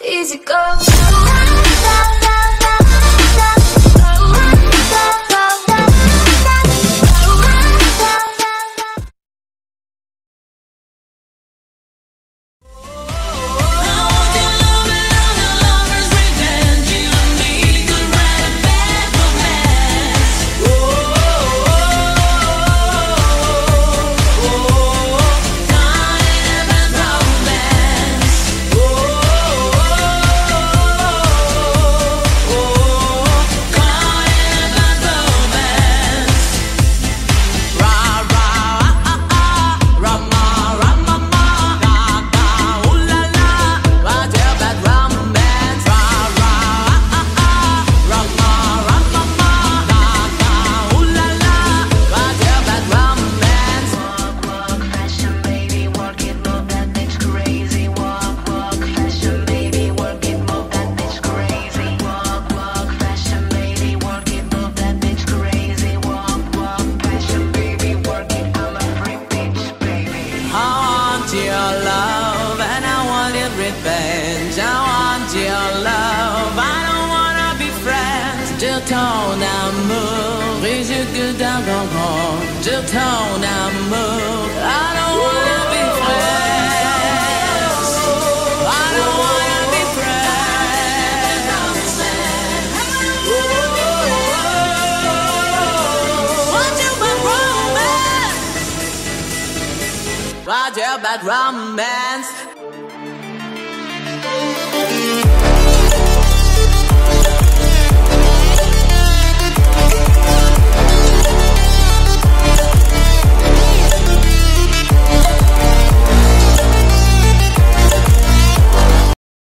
easy go. Ton amour et je que d'amour, je ton amour. I don't wanna be friends. I don't wanna be friends. Want you but romance? Want you but romance?